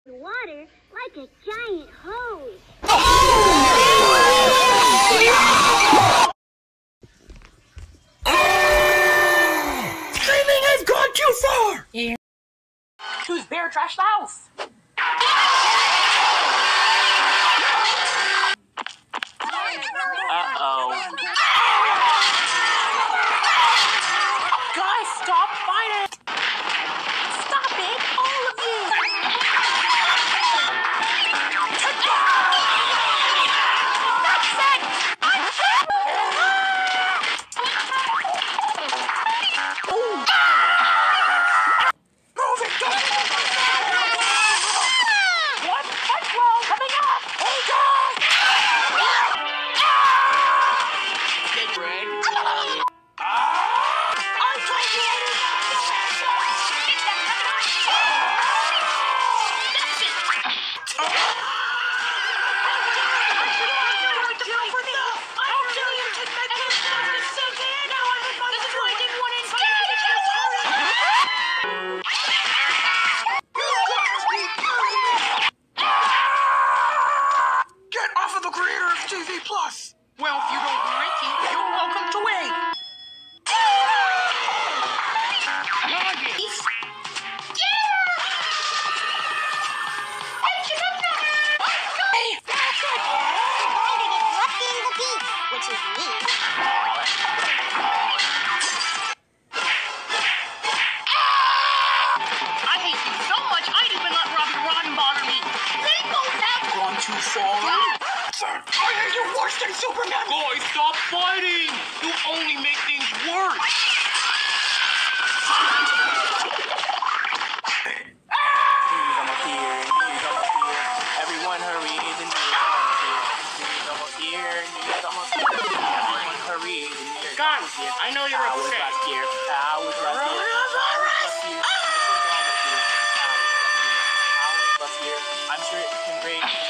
Water like a giant hose. Screaming has gone too far! Yeah. Who's bear trash the house? Uh-oh. Guys, stop fighting! Stop it, all of you! That's it! Move it! What? What's wrong? Coming up! Hey, guys! Get red. I told you Get off of the creator of TV Plus! Well, if you don't like it, you're welcome to wait. Which is me. I hate you so much, I'd even let Robbie Rotten bother me. They both have Gone too far? I hate you worse than Superman! Guys, stop fighting! You only make things worse! He's almost here. Everyone hurry, the news almost here. News almost here. Everyone hurry, the news Guys, I know you're Powers upset. last year. Powers last year. I'm sure it can break.